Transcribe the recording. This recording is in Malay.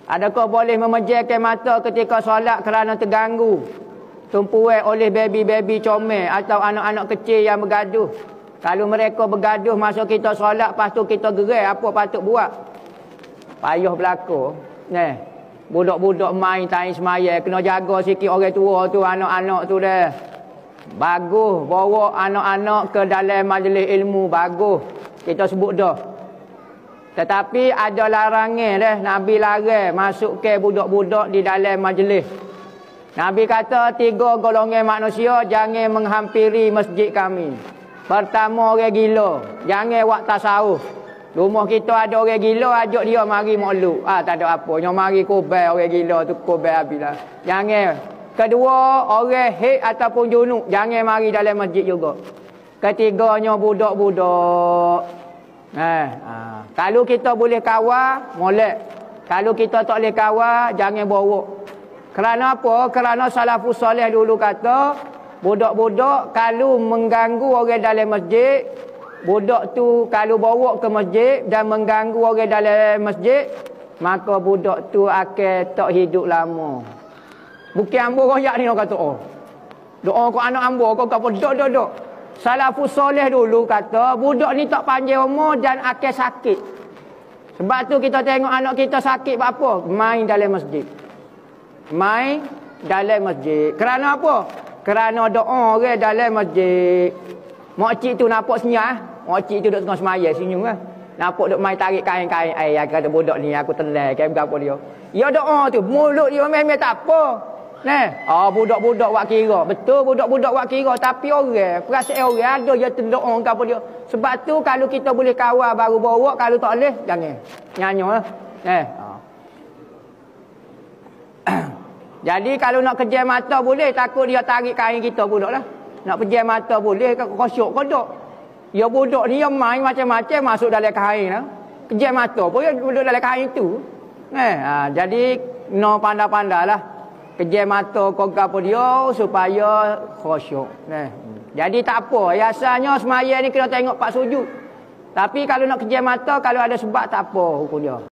Adakah boleh memejamkan mata ketika solat kerana terganggu tumpuan oleh baby-baby comel atau anak-anak kecil yang bergaduh? Kalau mereka bergaduh masa kita solat, lepas tu kita gerai, apa patut buat? Payah berlaku. Budak-budak main tahi semaya, kena jaga sikit orang tua tu, anak-anak tu dah. Bagus bawa anak-anak ke dalam majlis ilmu, bagus. Kita sebut dah. Tetapi ada larangan dah, Nabi larang masuk ke budak-budak di dalam majlis. Nabi kata 3 golongan manusia jangan menghampiri masjid kami. Pertama, orang gila, jangan buat tasawuf. Rumah kita ada orang gila, ajak dia mari makluk. Tak ada apa, yang mari kubur orang gila tu, kubur habislah. Jangan. Kedua, orang haid ataupun junub, jangan mari dalam masjid juga. Ketiganya, budak-budak. Kalau kita boleh kawal, molek. Kalau kita tak boleh kawal, jangan bawa. Kerana apa? Kerana salafus soleh dulu kata, budak-budak kalau mengganggu orang dalam masjid, budak tu kalau bawa ke masjid dan mengganggu orang dalam masjid, maka budak tu akan tak hidup lama. Bukan ambo royak ni orang kata, doa kau anak ambo kau apa? Dok. Salafus soleh dulu kata, budak ni tak panjang umur dan akan sakit. Sebab tu kita tengok anak kita sakit apa? Main dalam masjid. Main dalam masjid. Kerana apa? Kerana doa orang dalam masjid. Makcik tu nampak senyap. Makcik tu duduk tengah semaya, senyum kan. Nampak duk main tarik kain-kain. Kata budak ni aku telan. Kayak berapa dia. Ya doa tu. Mulut dia memang tak apa. Budak-budak buat kira. Betul budak-budak buat kira. Tapi orang, perasaan orang ada dia terdoa ke apa dia. Sebab tu kalau kita boleh kawal baru bawa. Kalau tak boleh, jangan. Nyanyi lah. Jadi kalau nak kejam mata boleh. Takut dia tarik kain kita budak lah. Nak pejam mata boleh. Kosyok kodok. Ya budak ni yang main macam-macam masuk dalam kain lah. Kejam mata pun dia duduk dalam kain tu. Jadi no pandai-pandai lah. Kejam mata kau apa dia supaya khusyuk. Jadi tak apa. Biasanya semaya ni kena tengok pak sujud. Tapi kalau nak kejam mata, kalau ada sebab tak apa hukum dia.